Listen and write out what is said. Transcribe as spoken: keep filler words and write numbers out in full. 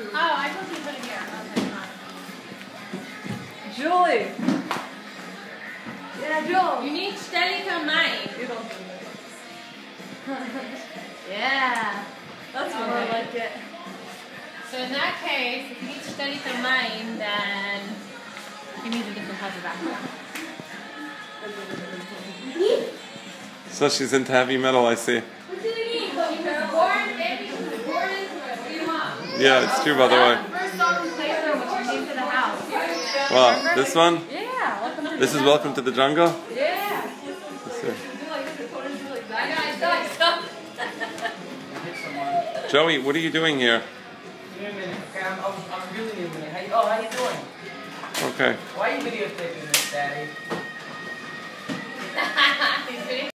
Oh, I told you to put it here. Okay, fine. Julie! Yeah, Joel! You need stelliger mind. You don't do this. Yeah! That's more Okay. like it. So in that case, if you need stelliger mind, then you need a different type of background. So she's into heavy metal, I see. What do you need? She was born, baby. She was born into it. What do you want? Yeah, it's true, by the way. First song we played for when she came to the house. Well, this one? Yeah, welcome to This the is Welcome to the Jungle? Yeah! Let's see. I got stuff. Joey, what are you doing here? Wait a minute, okay, I'm, I'm, I'm really in a minute. How you, oh, how you doing? Okay. Why are you videotaping this, Daddy?